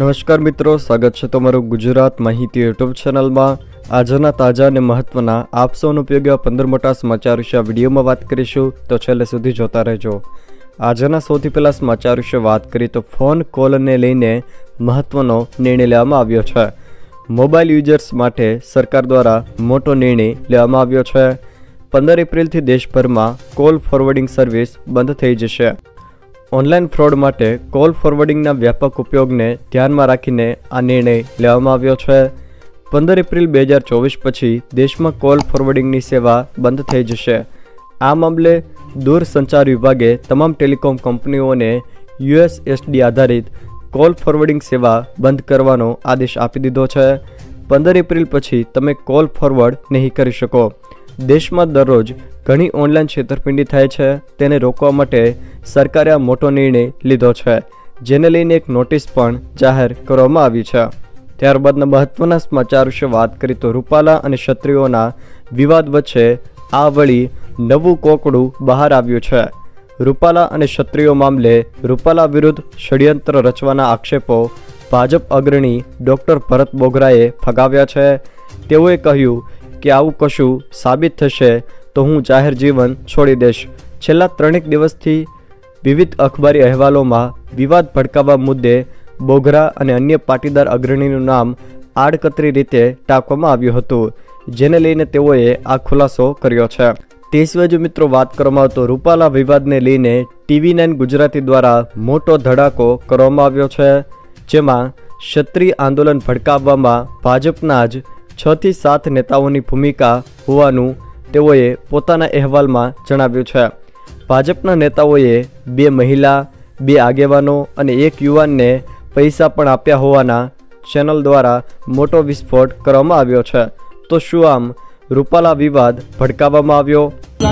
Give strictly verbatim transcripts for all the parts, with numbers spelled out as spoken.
નમસ્કાર મિત્રો, સ્વાગત છે તમારું ગુજરાત માહિતી યુટ્યુબ ચેનલમાં। આજના તાજા અને મહત્વના આપ સૌનો ઉપયોગી પંદર મોટા સમાચાર વિશે આ વિડીયોમાં વાત કરીશું, તો છેલ્લે સુધી જોતા રહેજો। આજના સૌથી પહેલા સમાચાર વિશે વાત કરીએ તો ફોન કોલને લઈને મહત્વનો નિર્ણય લેવામાં આવ્યો છે। મોબાઈલ યુઝર્સ માટે સરકાર દ્વારા મોટો નિર્ણય લેવામાં આવ્યો છે। પંદર એપ્રિલથી દેશભરમાં કોલ ફોરવર્ડિંગ સર્વિસ બંધ થઈ જશે। ઓનલાઈન ફ્રોડ માટે કોલ ફોરવર્ડિંગના વ્યાપક ઉપયોગને ધ્યાનમાં રાખીને આ નિર્ણય લેવામાં આવ્યો છે। પંદર એપ્રિલ બે હજાર ચોવીસ પછી દેશમાં કોલ ફોરવર્ડિંગની સેવા બંધ થઈ જશે। આ મામલે દૂરસંચાર વિભાગે તમામ ટેલિકોમ કંપનીઓને યુએસએસડી આધારિત કોલ ફોરવર્ડિંગ સેવા બંધ કરવાનો આદેશ આપી દીધો છે। પંદર એપ્રિલ પછી તમે કોલ ફોરવર્ડ નહીં કરી શકો। દેશમાં દરરોજ ઘણી ઓનલાઈન છેતરપિંડી થાય છે, તેને રોકવા માટે સરકારે આ મોટો નિર્ણય લીધો છે, જેને લઈને એક નોટિસ પણ જાહેર કરવામાં આવી છે। ત્યારબાદના મહત્વના સમાચાર વિશે વાત કરીએ તો રૂપાલા અને ક્ષત્રિયોના વિવાદ વચ્ચે આ વળી નવું કોકડું બહાર આવ્યું છે। રૂપાલા અને ક્ષત્રિયો મામલે રૂપાલા વિરુદ્ધ ષડયંત્ર રચવાના આક્ષેપો ભાજપ અગ્રણી ડોક્ટર ભરત બોગરાએ ફગાવ્યા છે। તેઓએ કહ્યું કે આવું કશું સાબિત થશે તો હું જાહેર જીવન છોડી દઈશ। છેલ્લા ત્રણેક દિવસથી વિવિધ અખબારી અહેવાલોમાં વિવાદ ભડકાવવા મુદ્દે બોગરા અને અન્ય પાટીદાર અગ્રણીનું નામ આડકતરી રીતે ટાંકવામાં આવ્યું હતું, જેને લઈને તેઓએ આ ખુલાસો કર્યો છે। તે સિવાય જો મિત્રો વાત કરવામાં આવે તો રૂપાલા વિવાદને લઈને ટીવી નાઇન ગુજરાતી દ્વારા મોટો ધડાકો કરવામાં આવ્યો છે, જેમાં ક્ષત્રિય આંદોલન ભડકાવવામાં ભાજપના જ છ થી સાત નેતાઓની ભૂમિકા હોવાનું તેઓએ પોતાના અહેવાલમાં જણાવ્યું છે। ભાજપના નેતાઓએ બે મહિલા, બે આગેવાનો અને એક યુવાનને પૈસા પણ આપ્યા હોવાના ચેનલ દ્વારા મોટો વિસ્ફોટ કરવામાં આવ્યો છે। તો શું આમ રૂપાલા વિવાદ ભડકાવવામાં આવ્યો?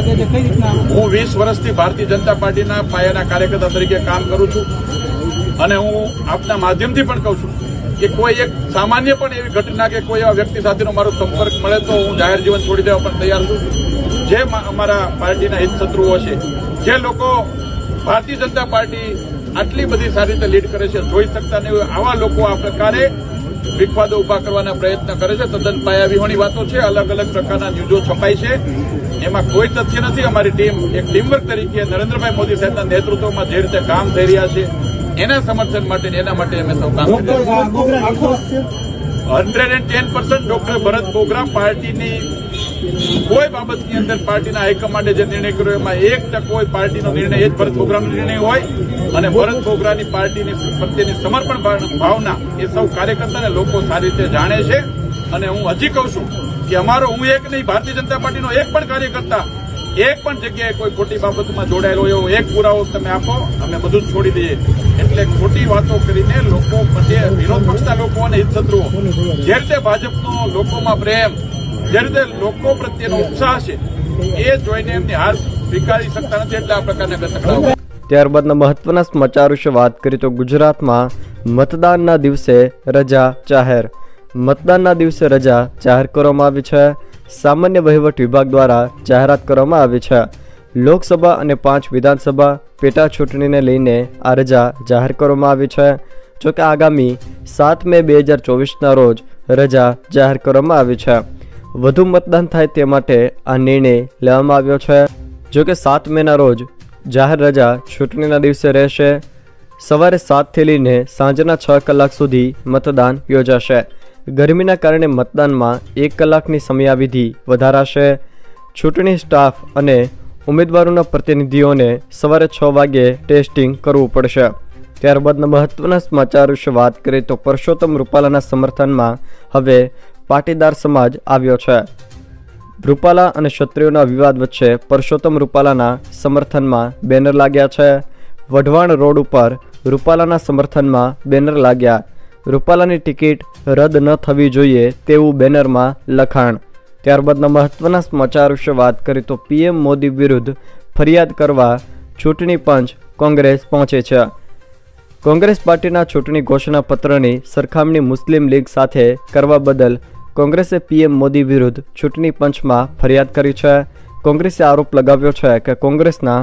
હું વીસ વર્ષથી ભારતીય જનતા પાર્ટીના પાયાના કાર્યકર્તા તરીકે કામ કરું છું અને હું આપના માધ્યમથી પણ કહું છું કે કોઈ એક સામાન્ય પણ એવી ઘટના કે કોઈ એવા વ્યક્તિ સાથેનો મારો સંપર્ક મળે તો હું જાહેર જીવન છોડી દેવા પણ તૈયાર છું। જે અમારા પાર્ટીના હિતશત્રુઓ છે, જે લોકો ભારતીય જનતા પાર્ટી આટલી બધી સારી રીતે લીડ કરે છે, જોઈ શકતા નહીં, આવા લોકો આ પ્રકારે વિખવાદો ઉભા કરવાના પ્રયત્ન કરે છે। તદ્દન પાયાવિહોણી વાતો છે, અલગ અલગ પ્રકારના ન્યૂઝો છપાય છે, એમાં કોઈ તથ્ય નથી। અમારી ટીમ એક ટીમવર્ક તરીકે નરેન્દ્રભાઈ મોદી સાહેબના નેતૃત્વમાં જે રીતે કામ થઈ રહ્યા છે એના સમર્થન માટે એના માટે અમે સૌ કામ કરી રહ્યા છીએ। Hundred and ten percent doctor Bharat Boghra પાર્ટીની કોઈ બાબતની અંદર પાર્ટીના હાઈકમાન્ડે જે નિર્ણય કર્યો એમાં એક ટકો પાર્ટીનો નિર્ણય એ જ ભરત બોગરાનો નિર્ણય હોય અને ભરત બોગરાની પાર્ટીની પ્રત્યેની સમર્પણ ભાવના એ સૌ કાર્યકર્તાને લોકો સારી રીતે જાણે છે। અને હું હજી કહું છું કે અમારો હું એક નહીં, ભારતીય જનતા પાર્ટીનો એક પણ કાર્યકર્તા એક પણ જગ્યાએ કોઈ ખોટી બાબતમાં જોડાયેલો એવો એક પુરાવો તમે આપો, અમે બધું જ છોડી દઈએ। એટલે ખોટી વાતો કરીને લોકો પ્રત્યે વિરોધ પક્ષના લોકો અને હિતશત્રુઓ જે રીતે ભાજપનો લોકોમાં પ્રેમ, જે રીતે લોકો પ્રત્યેનો ઉત્સાહ છે એ જોઈને એમની હાર સ્વીકારી શકતા નથી, એટલે આ પ્રકારના ગતકડાઓ। ત્યારબાદના મહત્વના સમાચાર વિશે વાત કરીએ તો ગુજરાતમાં મતદાનના દિવસે રજા જાહેર। મતદાનના દિવસે રજા જાહેર કરવામાં આવી છે। સામાન્ય વહીવટ વિભાગ દ્વારા જાહેરાત કરવામાં આવી છે। લોકસભા અને પાંચ વિધાનસભા પેટા ચૂંટણીને લઈને આ રજા જાહેર કરવામાં આવી છે। જોકે આગામી સાત મે બે હજાર ચોવીસના રોજ રજા જાહેર કરવામાં આવી છે। વધુ મતદાન થાય તે માટે આ નિર્ણય લેવામાં આવ્યો છે। જોકે સાત મેના રોજ જાહેર રજા ચૂંટણીના દિવસે રહેશે। સવારે સાતથી લઈને સાંજના છ કલાક સુધી મતદાન યોજાશે। ગરમીના કારણે મતદાનમાં એક કલાકની સમયાવિધિ વધારાશે। ચૂંટણી સ્ટાફ અને ઉમેદવારોના પ્રતિનિધિઓને સવારે છ વાગ્યે ટેસ્ટિંગ કરવું પડશે। ત્યારબાદના મહત્વના સમાચાર વિશે વાત કરીએ તો પરસોત્તમ રૂપાલાના સમર્થનમાં હવે પાટીદાર સમાજ આવ્યો છે। રૂપાલા અને ક્ષત્રિયોના વિવાદ વચ્ચે પરસોત્તમ રૂપાલાના સમર્થનમાં બેનર લાગ્યા છે। વઢવાણ રોડ ઉપર રૂપાલાના સમર્થનમાં બેનર લાગ્યા। રૂપાલાની ટિકિટ રદ ન થવી જોઈએ તેવું બેનરમાં લખાણ। ત્યારબાદના મહત્વના સમાચાર વિશે વાત કરીએ તો પીએમ મોદી વિરુદ્ધ ફરિયાદ કરવા ચૂંટણી પંચ કોંગ્રેસ પહોંચે છે। કોંગ્રેસ પાર્ટીના ચૂંટણી ઘોષણા પત્રની સરખામણી મુસ્લિમ લીગ સાથે કરવા બદલ કોંગ્રેસે પીએમ મોદી વિરુદ્ધ ચૂંટણી પંચમાં ફરિયાદ કરી છે। કોંગ્રેસે આરોપ લગાવ્યો છે કે કોંગ્રેસના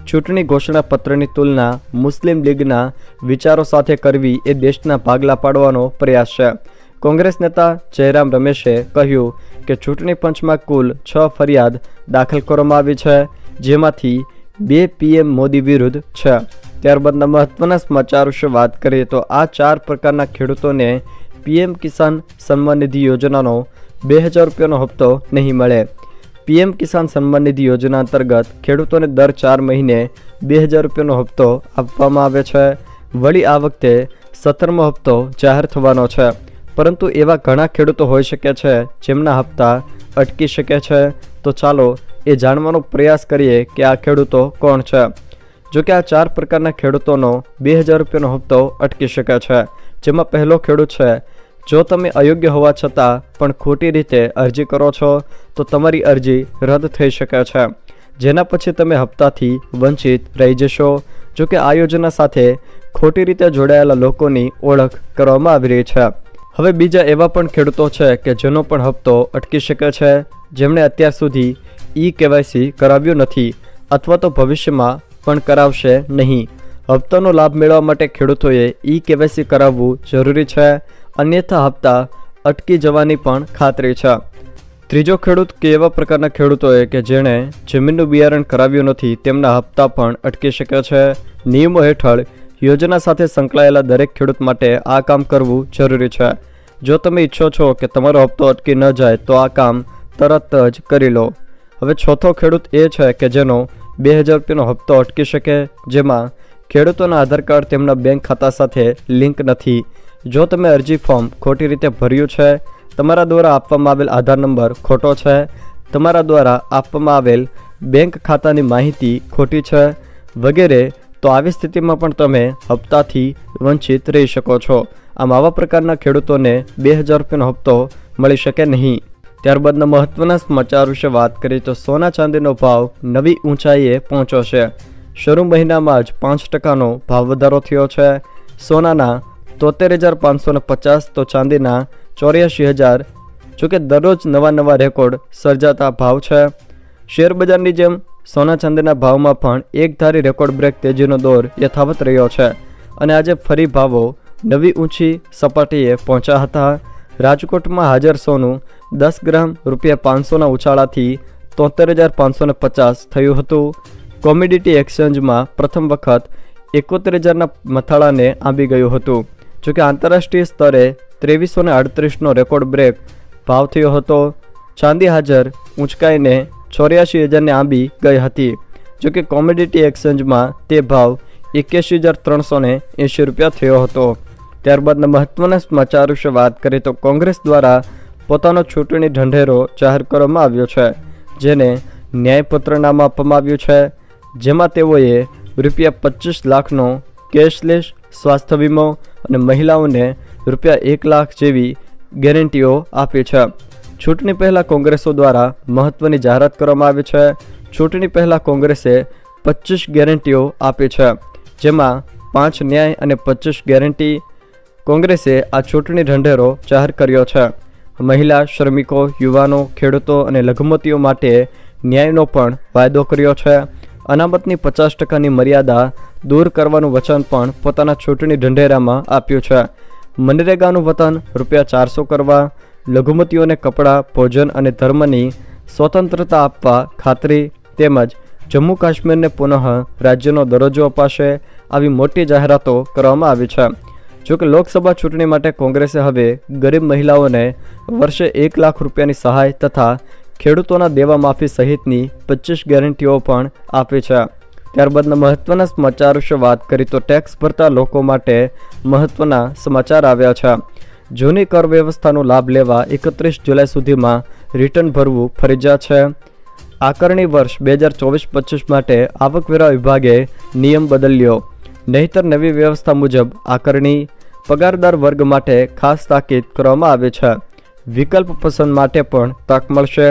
ચૂંટણી ઘોષણાપત્રની તુલના મુસ્લિમ લીગના વિચારો સાથે કરવી એ દેશના ભાગલા પાડવાનો પ્રયાસ છે. કોંગ્રેસ નેતા જયરામ રમેશે કહ્યું કે ચૂંટણી પંચમાં કુલ છ ફરિયાદ દાખલ કરવામાં આવી છે, જેમાંથી બે પીએમ મોદી વિરુદ્ધ છે. ત્યારબાદના મહત્વના સમાચાર વિશે વાત કરીએ તો આ ચાર પ્રકારના ખેડૂતોને પીએમ કિસાન સન્માન નિધિ યોજનાનો બે હજાર રૂપિયાનો હપ્તો નહીં મળે. પીએમ કિસાન સન્માન નિધિ યોજના અંતર્ગત ખેડૂતોને દર ચાર મહિને બે હજાર રૂપિયાનો હપ્તો આપવામાં આવે છે. વળી આ વખતે સત્તરમો હપ્તો જાહેર થવાનો છે, પરંતુ એવા ઘણા ખેડૂતો હોઈ શકે છે જેમના હપ્તા અટકી શકે છે. તો ચાલો એ જાણવાનો પ્રયાસ કરીએ કે આ ખેડૂતો કોણ છે. જો કે આ ચાર પ્રકારના ખેડૂતોનો બે હજાર રૂપિયાનો હપ્તો અટકી શકે છે. જેમાં પહેલો ખેડૂત છે, જો તમે અયોગ્ય હોવા છતાં પણ ખોટી રીતે અરજી કરો છો તો તમારી અરજી રદ થઈ શકે છે, જેના પછી તમે હપ્તાથી વંચિત રહી જશો. જો કે આ યોજના સાથે ખોટી રીતે જોડાયેલા લોકોની ઓળખ કરવામાં આવી રહી છે. હવે બીજા એવા પણ ખેડૂતો છે કે જેનો પણ હપ્તો અટકી શકે છે, જેમણે અત્યાર સુધી ઈ કેવાયસી કરાવ્યું નથી અથવા તો ભવિષ્યમાં પણ કરાવશે નહીં. હપ્તાનો લાભ મેળવવા માટે ખેડૂતોએ ઈ કેવાયસી કરાવવું જરૂરી છે, અન્યથા હપ્તા અટકી જવાની પણ ખાતરી છે. ત્રીજો ખેડૂત કે એવા પ્રકારના ખેડૂતોએ કે જેણે જમીનનું બિયારણ કરાવ્યું નથી તેમના હપ્તા પણ અટકી શકે છે. નિયમો હેઠળ યોજના સાથે સંકળાયેલા દરેક ખેડૂત માટે આ કામ કરવું જરૂરી છે. જો તમે ઈચ્છો છો કે તમારો હપ્તો અટકી ન જાય તો આ કામ તરત જ કરી લો. હવે ચોથો ખેડૂત એ છે કે જેનો બે હજાર રૂપિયાનો હપ્તો અટકી શકે, જેમાં ખેડૂતોના આધાર કાર્ડ તેમના બેંક ખાતા સાથે લિંક નથી. જો તમે અરજી ફોર્મ ખોટી રીતે ભર્યું છે, તમારા દ્વારા આપવામાં આવેલ આધાર નંબર ખોટો છે, તમારા દ્વારા આપવામાં આવેલ બેંક ખાતાની માહિતી ખોટી છે વગેરે, તો આવી સ્થિતિમાં પણ તમે હપ્તાથી વંચિત રહી શકો છો. આમ આવા પ્રકારના ખેડૂતોને બે હજાર રૂપિયાનો હપ્તો મળી શકે નહીં. ત્યારબાદના મહત્વના સમાચાર વિશે વાત કરીએ તો સોના ચાંદીનો ભાવ નવી ઊંચાઈએ પહોંચ્યો છે. શરૂ મહિનામાં જ પાંચ ટકાનો ભાવ વધારો થયો છે. સોનાના તોતેર હજાર પાંચસો ને પચાસ તો ચાંદીના ચોર્યાસી હજાર. જોકે દરરોજ નવા નવા રેકોર્ડ સર્જાતા ભાવ છે. શેર બજારની જેમ સોના ચાંદીના ભાવમાં પણ એક ધારી રેકોર્ડ બ્રેક તેજીનો દોર યથાવત રહ્યો છે અને આજે ફરી ભાવો નવી ઊંચી સપાટીએ પહોંચ્યા હતા. રાજકોટમાં હાજર સોનું દસ ગ્રામ રૂપિયા પાંચસોના ઉછાળાથી તોતેર હજાર પાંચસો ને પચાસ થયું હતું. કોમોડિટી એક્સચેન્જમાં પ્રથમ વખત એકોતેર હજારના મથાળાને આંબી ગયું હતું. જોકે આંતરરાષ્ટ્રીય સ્તરે ત્રેવીસો ને આડત્રીસનો રેકોર્ડ બ્રેક ભાવ થયો હતો. ચાંદી હાજર ઊંચકાઈને ચોર્યાસી હજારને આંબી ગઈ હતી. જોકે કોમોડિટી એક્સચેન્જમાં તે ભાવ એક્યાસી હજાર ત્રણસો ને એંશી રૂપિયા થયો હતો. ત્યારબાદના મહત્વના સમાચાર વિશે વાત કરીએ તો કોંગ્રેસ દ્વારા પોતાનો ચૂંટણી ઢંઢેરો જાહેર કરવામાં આવ્યો છે, જેને ન્યાયપત્ર નામ આપવામાં આવ્યું છે. જેમાં તેઓએ રૂપિયા પચીસ લાખનો કેશલેસ સ્વાસ્થ્ય વીમો અને મહિલાઓને રૂપિયા એક લાખ જેવી ગેરંટીઓ આપી છે. ચૂંટણી પહેલાં કોંગ્રેસો દ્વારા મહત્વની જાહેરાત કરવામાં આવી છે. ચૂંટણી પહેલાં કોંગ્રેસે પચીસ ગેરંટીઓ આપી છે, જેમાં પાંચ ન્યાય અને પચીસ ગેરંટી. કોંગ્રેસે આ ચૂંટણી ઢંઢેરો જાહેર કર્યો છે. મહિલા, શ્રમિકો, યુવાનો, ખેડૂતો અને લઘુમતીઓ માટે ન્યાયનો પણ વાયદો કર્યો છે. અનામતની પચાસ ટકાની મર્યાદા દૂર કરવાનું વચન પણ પોતાના ચૂંટણી ઢંઢેરામાં આપ્યું છે. મનરેગાનું વતન રૂપિયા ચારસો કરવા, લઘુમતીઓને કપડાં, ભોજન અને ધર્મની સ્વતંત્રતા આપવા ખાતરી તેમજ જમ્મુ કાશ્મીરને પુનઃ રાજ્યનો દરજ્જો અપાશે. આવી મોટી જાહેરાતો કરવામાં આવી છે. જોકે લોકસભા ચૂંટણી માટે કોંગ્રેસે હવે ગરીબ મહિલાઓને વર્ષે એક લાખ રૂપિયાની સહાય તથા ખેડૂતોના દેવા માફી સહિતની પચીસ ગેરંટીઓ પણ આપી છે. ત્યારબાદના મહત્વના સમાચાર વિશે વાત કરી તો ટેક્સ ભરતા લોકો માટે મહત્વના સમાચાર આવ્યા છે. જૂની કર વ્યવસ્થાનો લાભ લેવા એકત્રીસ જુલાઈ સુધીમાં રિટર્ન ભરવું ફરજિયાત છે. આકારણી વર્ષ બે હજાર ચોવીસ પચીસ માટે આવકવેરા વિભાગે નિયમ બદલ્યો. નહીંતર નવી વ્યવસ્થા મુજબ આકારણી પગારદાર વર્ગ માટે ખાસ તાકીદ કરવામાં આવી છે. વિકલ્પ પસંદ માટે પણ તક મળશે.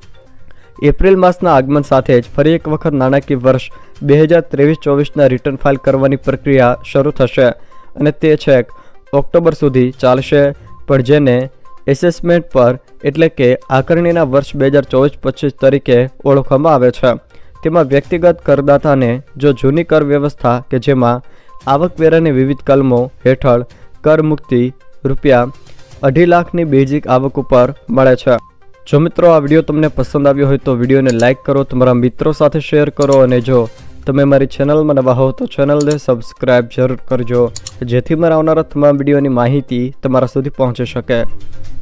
એપ્રિલ માસના આગમન સાથે જ ફરી એક વખત નાણાકીય વર્ષ બે હજાર ત્રેવીસ ચોવીસના રિટર્ન ફાઇલ કરવાની પ્રક્રિયા શરૂ થશે અને તે છેક ઓક્ટોબર સુધી ચાલશે. પણ જેને એસેસમેન્ટ પર એટલે કે આકારણીના વર્ષ બે હજાર ચોવીસ પચીસ તરીકે ઓળખવામાં આવે છે તેમાં વ્યક્તિગત કરદાતાને જો જૂની કર વ્યવસ્થા કે જેમાં આવકવેરાની વિવિધ કલમો હેઠળ કર મુક્તિ રૂપિયા અઢી લાખની બેઝિક આવક ઉપર મળે છે। જો મિત્રો આ વિડીયો તમને પસંદ આવ્યો હોય તો વિડીયોને લાઇક કરો, તમારા મિત્રો સાથે શેર કરો અને જો તમે મારી ચેનલમાં નવા હો તો ચેનલને સબસ્ક્રાઇબ જરૂર કરજો જેથી મારા આવનારા તમામ વિડીયોની માહિતી તમારા સુધી પહોંચી શકે।